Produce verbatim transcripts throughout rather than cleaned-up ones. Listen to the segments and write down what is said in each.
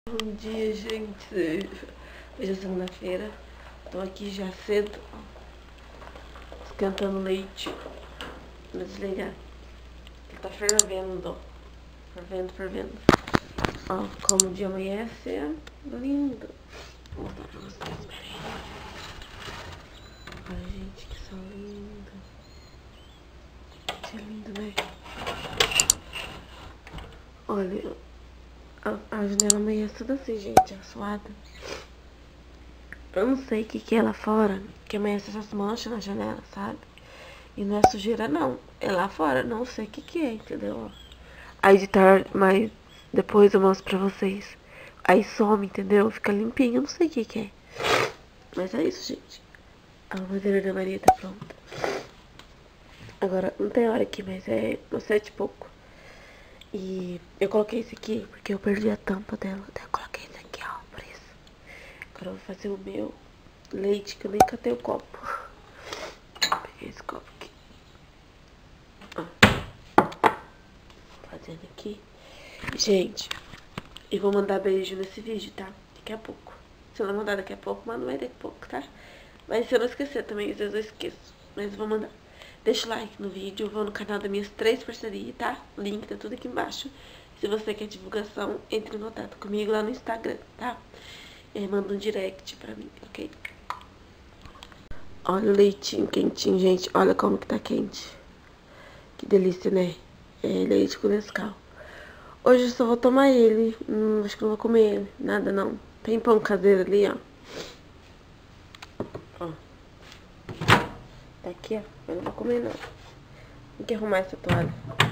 Bom dia, gente. Hoje é segunda-feira. Tô aqui já cedo, ó, esquentando leite. Vou desligar. Ele tá fervendo. Fervendo, fervendo. Ó, como o dia amanhece, é lindo. Vou mostrar pra vocês. Peraí. Olha, gente, que sol lindo. Que lindo, né? Olha, a, a janela amanhece tudo assim, gente, assoada. Eu não sei o que que é lá fora, que amanhece essas manchas na janela, sabe? E não é sujeira, não. É lá fora, não sei o que que é, entendeu? Aí de tarde, mas depois eu mostro pra vocês. Aí some, entendeu? Fica limpinho, eu não sei o que que é. Mas é isso, gente. A mamadeira da Maria tá pronta. Agora, não tem hora aqui, mas é no sete e pouco. E eu coloquei esse aqui porque eu perdi a tampa dela. Daí eu coloquei esse aqui, ó, por isso. Agora eu vou fazer o meu leite, que eu nem catei o copo. Peguei esse copo aqui. Ó. Fazendo aqui. Gente, eu vou mandar beijo nesse vídeo, tá? Daqui a pouco. Se eu não mandar daqui a pouco, mando mais daqui a pouco, tá? Mas se eu não esquecer também, às vezes eu esqueço. Mas eu vou mandar. Deixa o like no vídeo, eu vou no canal das minhas três parcerias, tá? O link tá tudo aqui embaixo. Se você quer divulgação, entre em contato comigo lá no Instagram, tá? E aí manda um direct pra mim, ok? Olha o leitinho quentinho, gente. Olha como que tá quente. Que delícia, né? É leite com Nescau. Hoje eu só vou tomar ele. Hum, acho que não vou comer ele. Nada, não. Tem pão caseiro ali, ó. Ó. Tá aqui, ó. Eu não vou comer, não. Tem que arrumar essa toalha.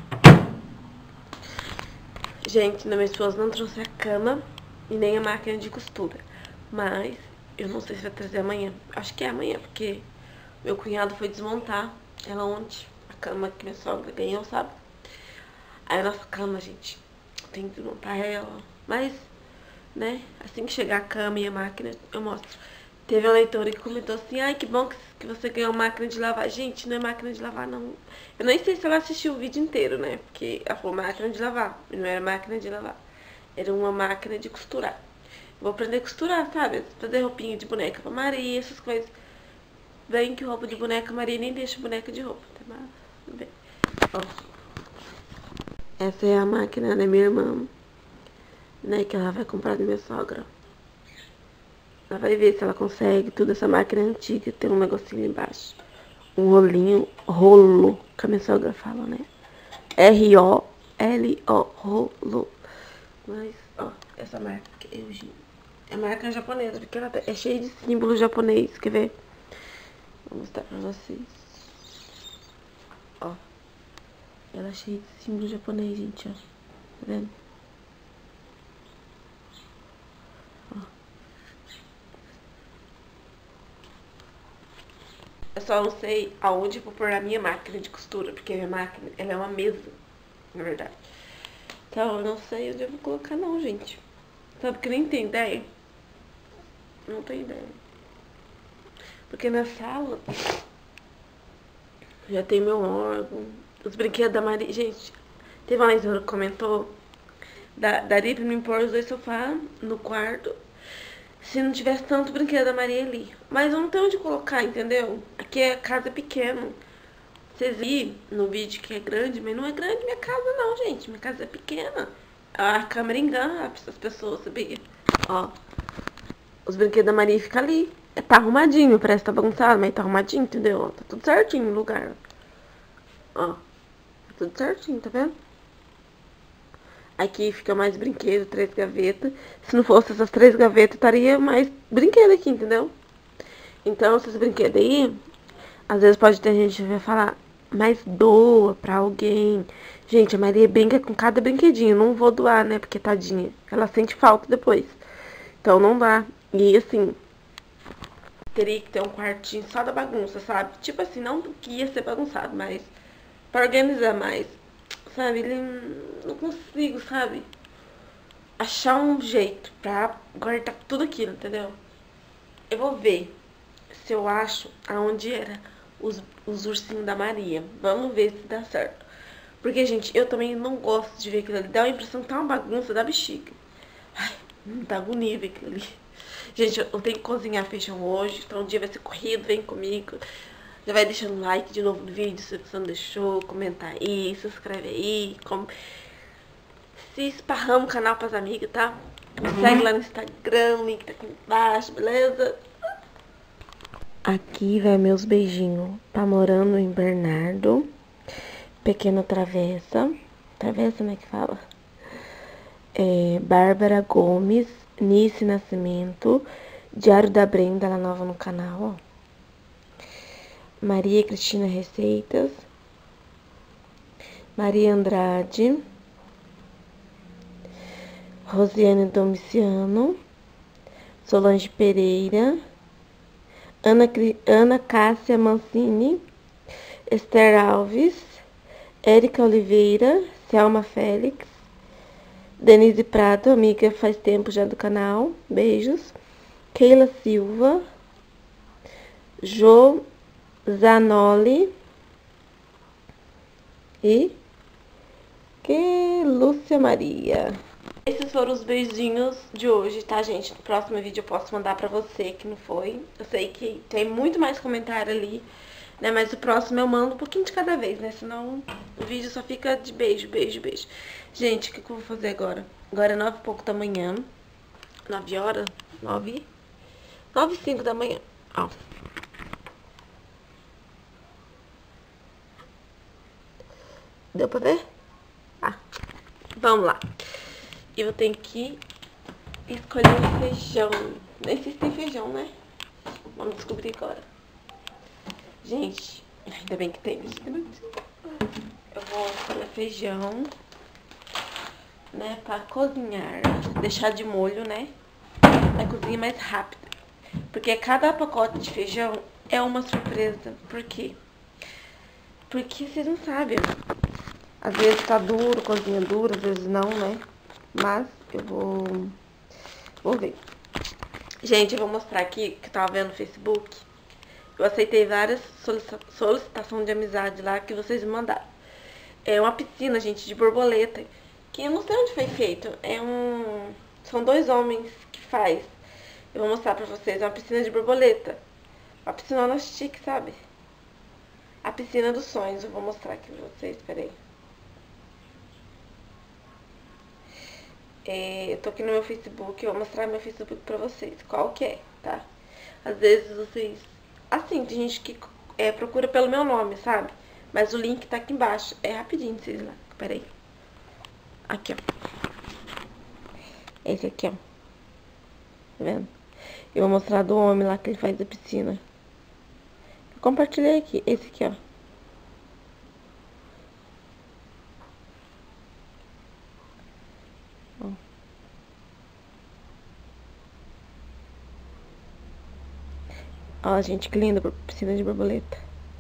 Gente, minha esposa não trouxe a cama e nem a máquina de costura. Mas eu não sei se vai trazer amanhã. Acho que é amanhã, porque meu cunhado foi desmontar ela ontem. A cama que minha sogra ganhou, sabe? Aí a nossa cama, gente, tem que desmontar ela. Mas, né, assim que chegar a cama e a máquina, eu mostro. Teve uma leitora que comentou assim, ai, que bom que você ganhou máquina de lavar. Gente, não é máquina de lavar, não. Eu nem sei se ela assistiu o vídeo inteiro, né? Porque ela falou máquina de lavar. E não era máquina de lavar. Era uma máquina de costurar. Vou aprender a costurar, sabe? Fazer roupinha de boneca pra Maria, essas coisas. Bem que roupa de boneca, Maria nem deixa boneca de roupa, tá? Mas, tudo bem. Ó. Essa é a máquina da minha irmã, né? Que ela vai comprar da minha sogra. Ela vai ver se ela consegue tudo. Essa máquina é antiga, tem um negocinho embaixo. Um rolinho, rolo, que a minha sogra fala, né? R O L O, rolo. Mas, ó, essa marca aqui, Eugênio. É marca japonesa, porque ela é cheia de símbolo japonês, quer ver? Vou mostrar pra vocês. Ó. Ela é cheia de símbolo japonês, gente, ó. Tá vendo? Eu só não sei aonde eu vou pôr a minha máquina de costura, porque a minha máquina, ela é uma mesa, na verdade. Então, eu não sei onde eu vou colocar não, gente. Sabe que nem tem ideia? Não tenho ideia. Porque na sala já tem meu órgão, os brinquedos da Maria. Gente, teve uma leitora que comentou, daria pra mim pôr os dois sofás no quarto se não tivesse tanto brinquedo da Maria ali. Mas eu não tenho onde colocar, entendeu? Aqui é casa pequena. Vocês viram no vídeo que é grande, mas não é grande minha casa não, gente. Minha casa é pequena. A câmera engana as pessoas, sabia? Ó, os brinquedos da Maria ficam ali. Tá arrumadinho, parece que tá bagunçado, mas tá arrumadinho, entendeu? Tá tudo certinho no lugar. Ó, tá tudo certinho, tá vendo? Aqui fica mais brinquedo, três gavetas. Se não fosse essas três gavetas, estaria mais brinquedo aqui, entendeu? Então, esses brinquedos aí, às vezes pode ter gente que vai falar, mas doa pra alguém. Gente, a Maria brinca com cada brinquedinho. Não vou doar, né? Porque tadinha. Ela sente falta depois. Então não dá. E assim, teria que ter um quartinho só da bagunça, sabe? Tipo assim, não que ia ser bagunçado, mas pra organizar mais. Sabe? Ele não consigo, sabe? Achar um jeito pra guardar tudo aquilo, entendeu? Eu vou ver se eu acho aonde era os, os ursinhos da Maria. Vamos ver se dá certo. Porque, gente, eu também não gosto de ver aquilo ali. Dá uma impressão que tá uma bagunça da bexiga. Ai, Não tá bonito aquilo ali. Gente, eu tenho que cozinhar feijão hoje, então o dia vai ser corrido, vem comigo. Já vai deixando like de novo no vídeo, se você não deixou, comenta aí, se inscreve aí, com... se esparrama o canal pras amigas, tá? Me uhum. Segue lá no Instagram, o link tá aqui embaixo, beleza? Aqui vai meus beijinhos. Tá morando em Bernardo. Pequena Travessa. Travessa, né, que fala? É, Bárbara Gomes, Nice Nascimento, Diário da Brenda, ela nova no canal, ó. Maria Cristina Receitas, Maria Andrade, Rosiane Domiciano, Solange Pereira, Ana, Ana Cássia Mancini, Esther Alves, Érica Oliveira, Selma Félix, Denise Prato, amiga faz tempo já do canal, beijos. Keila Silva, Jo Zanoli e que Lúcia Maria. Esses foram os beijinhos de hoje, tá, gente? No próximo vídeo eu posso mandar pra você que não foi. Eu sei que tem muito mais comentário ali, né? Mas o próximo eu mando um pouquinho de cada vez, né? Senão o vídeo só fica de beijo, beijo, beijo. Gente, o que, que eu vou fazer agora? Agora é nove e pouco da manhã. Nove horas? Nove? Nove e cinco da manhã. Ó. Deu pra ver? Ah. Vamos lá. Eu tenho que escolher o feijão. Nem sei se tem feijão, né? Vamos descobrir agora. Gente, ainda bem que tem. Eu vou escolher feijão, né? Pra cozinhar. Deixar de molho, né? Na cozinha mais rápida. Porque cada pacote de feijão é uma surpresa. Por quê? Porque vocês não sabem. Às vezes tá duro, cozinha dura, às vezes não, né? Mas eu vou... Vou ver. Gente, eu vou mostrar aqui, que eu tava vendo no Facebook. Eu aceitei várias solicitações de amizade lá que vocês me mandaram. É uma piscina, gente, de borboleta. Que eu não sei onde foi feito. É um... São dois homens que faz. Eu vou mostrar pra vocês. É uma piscina de borboleta. Uma piscinona chique, sabe? A piscina dos sonhos. Eu vou mostrar aqui pra vocês, peraí. É, eu tô aqui no meu Facebook, eu vou mostrar meu Facebook pra vocês, qual que é, tá? Às vezes vocês... Assim, tem gente que é, procura pelo meu nome, sabe? Mas o link tá aqui embaixo, é rapidinho, vocês lá, peraí. Aqui, ó. Esse aqui, ó. Tá vendo? Eu vou mostrar do homem lá que ele faz a piscina. Eu compartilhei aqui, esse aqui, ó. Ó, gente, que linda piscina de borboleta.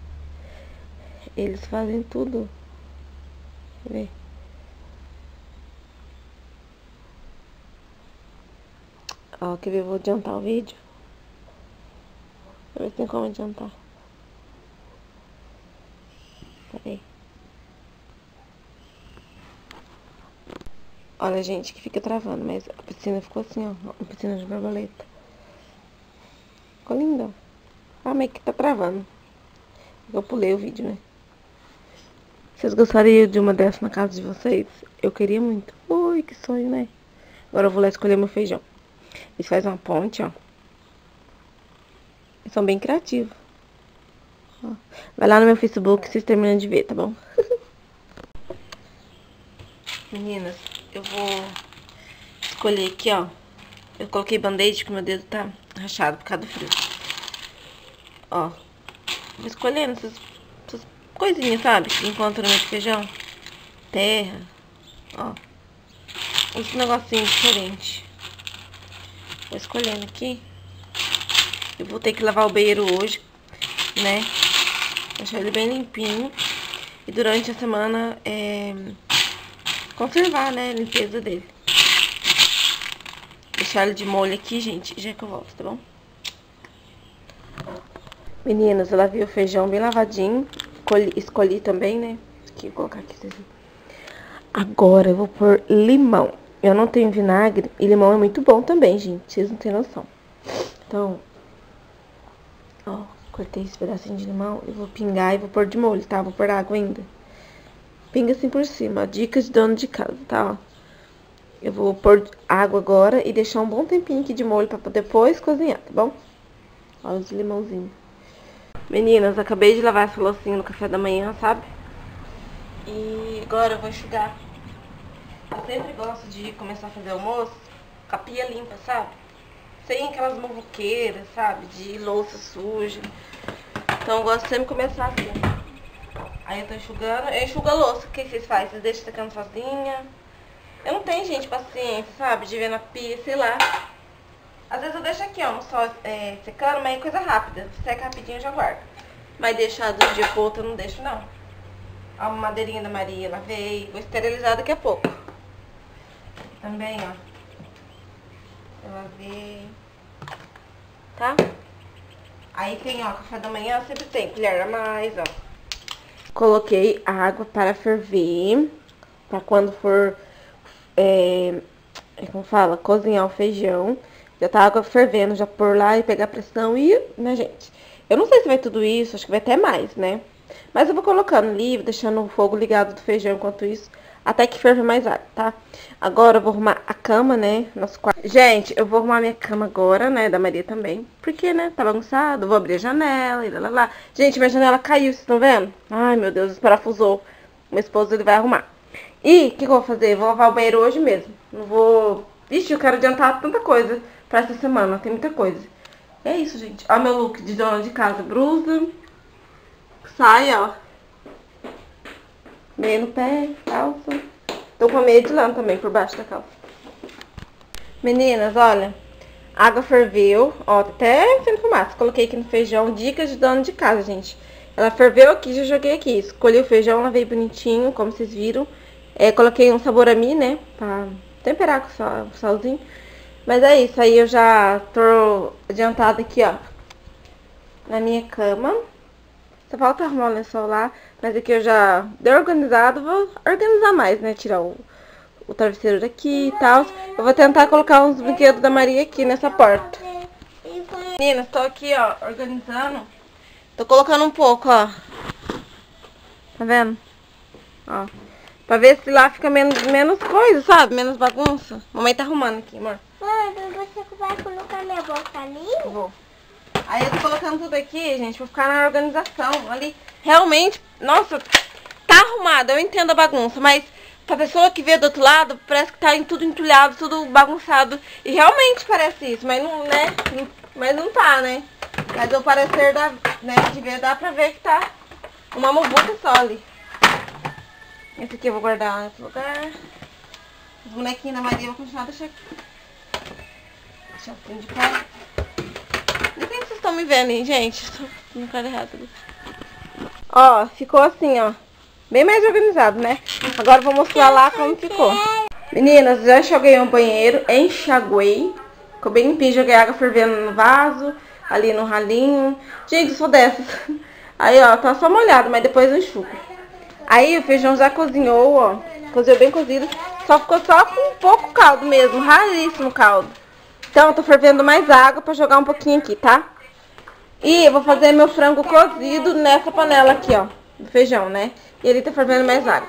Eles fazem tudo. Deixa eu ver. Ó, quer ver? Eu vou adiantar o vídeo. Deixa eu ver se tem como adiantar. Peraí. Olha, gente, que fica travando, mas a piscina ficou assim, ó. Uma piscina de borboleta. Ficou linda, ó. Ah, mas que tá travando. Eu pulei o vídeo, né? Vocês gostariam de uma dessas na casa de vocês? Eu queria muito. Ui, que sonho, né? Agora eu vou lá escolher meu feijão. Eles fazem uma ponte, ó. Eles são bem criativos. Ó. Vai lá no meu Facebook e vocês terminam de ver, tá bom? Meninas, eu vou escolher aqui, ó. Eu coloquei band-aid que meu dedo tá rachado por causa do frio. Ó, vou escolhendo essas, essas coisinhas, sabe? Que encontro no meu feijão. Terra, ó. Esse negocinho diferente. Vou escolhendo aqui. Eu vou ter que lavar o banheiro hoje, né? Deixar ele bem limpinho. E durante a semana, é... conservar, né? A limpeza dele. Deixar ele de molho aqui, gente, já que eu volto, tá bom? Meninas, eu lavei o feijão bem lavadinho. Escolhi, escolhi também, né? Aqui, vou colocar aqui. Agora eu vou pôr limão. eu não tenho vinagre e limão é muito bom também, gente. Vocês não têm noção. Então, ó, cortei esse pedacinho de limão e vou pingar e vou pôr de molho, tá? Vou pôr água ainda. Pinga assim por cima, ó. Dicas de dono de casa, tá? Ó. Eu vou pôr água agora e deixar um bom tempinho aqui de molho pra depois cozinhar, tá bom? Olha os limãozinhos. Meninas, acabei de lavar essa loucinha no café da manhã, sabe? E agora eu vou enxugar. Eu sempre gosto de começar a fazer almoço com a pia limpa, sabe? Sem aquelas muvuqueiras, sabe? De louça suja. Então eu gosto sempre de começar assim. Aí eu tô enxugando. Eu enxugo a louça. O que vocês fazem? Vocês deixam secando sozinha? Eu não tenho, gente, paciência, sabe? De ver na pia, sei lá. Às vezes eu deixo aqui, ó, no sol é, secando, mas é coisa rápida. Seca rapidinho e já guardo. Mas deixar do dia pro outro eu não deixo, não. Ó, uma madeirinha da Maria, lavei. Vou esterilizar daqui a pouco. Também, ó. Eu lavei. Tá? Aí tem, ó, café da manhã sempre tem colher a mais, ó. Coloquei água para ferver. Pra quando for, é, como fala, cozinhar o feijão. Já tá a água fervendo, já pôr lá e pegar pressão e, né, gente? Eu não sei se vai tudo isso, acho que vai até mais, né? Mas eu vou colocando livre, deixando o fogo ligado do feijão enquanto isso, até que ferve mais água, tá? Agora eu vou arrumar a cama, né? Nosso quarto. Gente, eu vou arrumar minha cama agora, né? Da Maria também. Porque, né? Tá bagunçado. Vou abrir a janela e lá, lá, lá. Gente, minha janela caiu, vocês estão vendo? Ai, meu Deus, desparafusou. Meu esposo, ele vai arrumar. E o que, que eu vou fazer? Vou lavar o banheiro hoje mesmo. Não vou... Ixi, eu quero adiantar tanta coisa pra essa semana. Tem muita coisa. É isso, gente. Ó meu look de dona de casa. Blusa. Saia, ó. Meia no pé, calça. Tô com a meia de lã também por baixo da calça. Meninas, olha. A água ferveu. Ó, tá até sendo fumaça. Coloquei aqui no feijão. Dicas de dona de casa, gente. Ela ferveu aqui, já joguei aqui. Escolhi o feijão, lavei bonitinho, como vocês viram. É, coloquei um sabor a mim, né? Pra temperar com sal, salzinho. Mas é isso. Aí eu já tô adiantada aqui, ó. Na minha cama. Só falta arrumar o lençol lá. Mas aqui eu já dei organizado. Vou organizar mais, né? Tirar o, o travesseiro daqui e tal. Eu vou tentar colocar uns brinquedos da Maria aqui nessa porta. Meninas, tô aqui, ó, organizando. Tô colocando um pouco, ó. Tá vendo? Ó. Pra ver se lá fica menos, menos coisa, sabe? Menos bagunça. Mamãe tá arrumando aqui, amor. Mãe, você vai colocar minha boca ali? Vou. Aí eu tô colocando tudo aqui, gente, pra ficar na organização. Ali, realmente, nossa, tá arrumado. Eu entendo a bagunça, mas pra pessoa que vê do outro lado, parece que tá em tudo entulhado, tudo bagunçado. E realmente parece isso, mas não, né? Mas não tá, né? Mas o parecer da, né, de ver, dá pra ver que tá uma muvuca só ali. Esse aqui eu vou guardar lá nesse lugar. Os bonequinhos da Maria eu vou continuar deixando aqui. Deixa assim de pé. Não sei se vocês estão me vendo aí, gente. Estou no cara errado ali. Ó, ficou assim, ó. Bem mais organizado, né? Agora eu vou mostrar lá como ficou. Meninas, já enxaguei o banheiro. Enxaguei. Ficou bem limpinho. Joguei água fervendo no vaso. Ali no ralinho. Gente, eu sou dessas. Aí, ó, tá só molhado, mas depois eu enxugo. Aí o feijão já cozinhou, ó. Cozinhou bem cozido. Só ficou só com um pouco caldo mesmo. Raríssimo caldo. Então eu tô fervendo mais água pra jogar um pouquinho aqui, tá? E eu vou fazer meu frango cozido nessa panela aqui, ó. Do feijão, né? E ele tá fervendo mais água.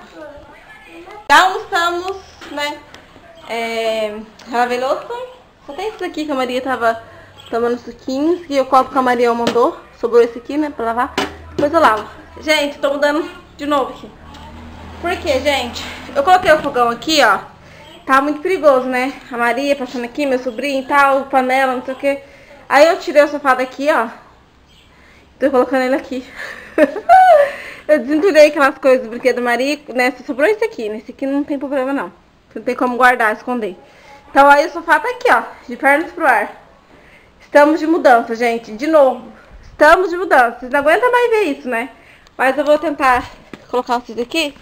Já almoçamos, né? É... Lavei louça. Só tem esse aqui que a Maria tava tomando suquinhos. E o copo que a Maria mandou. Sobrou esse aqui, né? Pra lavar. Depois eu lavo. Gente, tô mudando de novo aqui. Por quê, gente? Eu coloquei o fogão aqui, ó. Tá muito perigoso, né? A Maria passando aqui, meu sobrinho e tal, panela, não sei o que. Aí eu tirei o sofá daqui, ó. Tô colocando ele aqui. Eu desentulhei aquelas coisas do brinquedo da Maria, né? Só sobrou esse aqui. Nesse aqui não tem problema, não. Não tem como guardar, esconder. Então aí o sofá tá aqui, ó. De pernas pro ar. Estamos de mudança, gente. De novo. Estamos de mudança. Vocês não aguentam mais ver isso, né? Mas eu vou tentar colocar vocês aqui.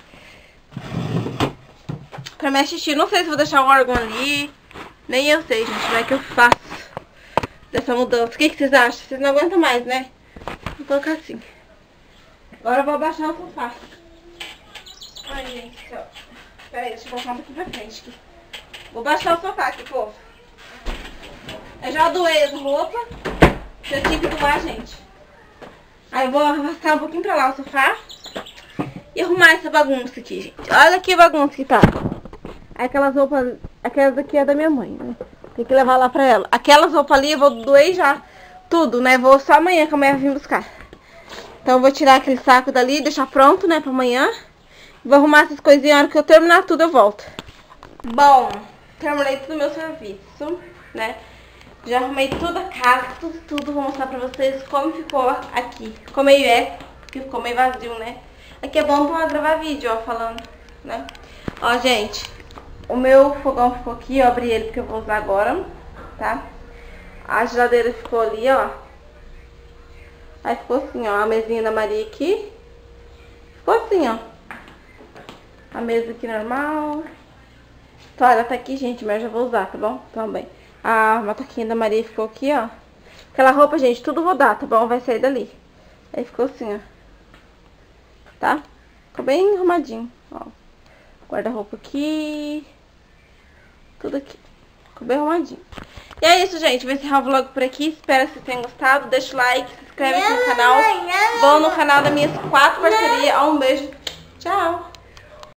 Pra me assistir. Não sei se vou deixar o órgão ali. Nem eu sei, gente. Como é que eu faço dessa mudança. O que, que vocês acham? Vocês não aguentam mais, né? Vou colocar assim. Agora eu vou abaixar o sofá. Ai, gente. Pera aí, deixa eu colocar um pouquinho pra frente aqui. Vou baixar o sofá aqui, povo. Eu já doei as roupas. Eu tive que doar, gente. Aí eu vou arrastar um pouquinho pra lá o sofá. E arrumar essa bagunça aqui, gente. Olha que bagunça que tá. Aquelas roupas... Aquelas aqui é da minha mãe, né? Tem que levar lá pra ela. Aquelas roupas ali eu vou doer já tudo, né? Vou só amanhã que amanhã eu vim buscar. Então eu vou tirar aquele saco dali, deixar pronto, né, pra amanhã. Vou arrumar essas coisinhas, na hora que eu terminar tudo eu volto. Bom, terminei todo o meu serviço, né? Já arrumei toda a casa, tudo, tudo. Vou mostrar pra vocês como ficou aqui. Ficou meio eco, porque ficou meio vazio, né? Aqui é bom pra gravar vídeo, ó, falando, né? Ó, gente, o meu fogão ficou aqui, eu abri ele porque eu vou usar agora, tá? A geladeira ficou ali, ó. Aí ficou assim, ó, a mesinha da Maria aqui. Ficou assim, ó. A mesa aqui normal. Então, ela tá aqui, gente, mas eu já vou usar, tá bom? Também. A matoquinha da Maria ficou aqui, ó. Aquela roupa, gente, tudo rodar, tá bom? Vai sair dali. Aí ficou assim, ó. Tá? Ficou bem arrumadinho, ó. Guarda-roupa aqui. Tudo aqui. Ficou bem arrumadinho. E é isso, gente. Vou encerrar o vlog por aqui. Espero que vocês tenham gostado. Deixa o like, se inscreve aqui no canal. Vão no canal das minhas quatro parcerias. Um beijo. Tchau.